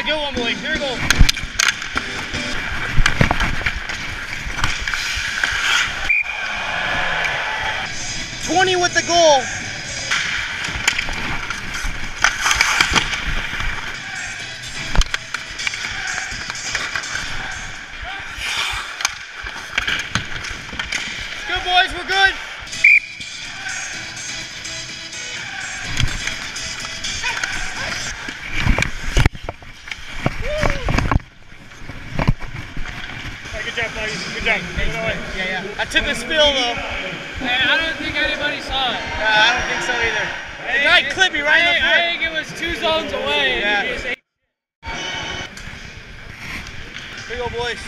good one, boys. Here we go. $20 with the goal. Good, boys. We're good. Good job, buddies. Good job. Yeah. I took a spill though. Hey, I don't think anybody saw it. I don't think so either. The guy clipped me right in the foot. I think it was 2 zones away. Yeah. And you just ate. Here we go, boys.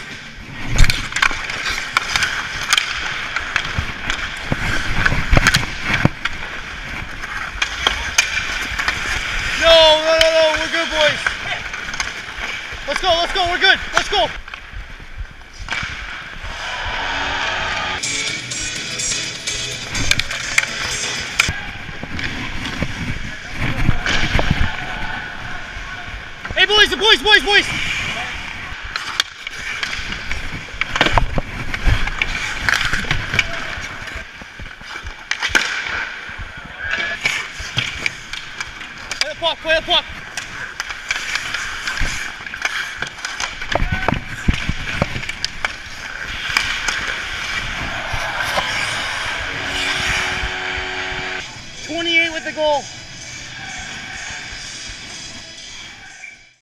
No. We're good, boys. Let's go. We're good. Let's go. Hey, boys. Play the puck. $28 with the goal.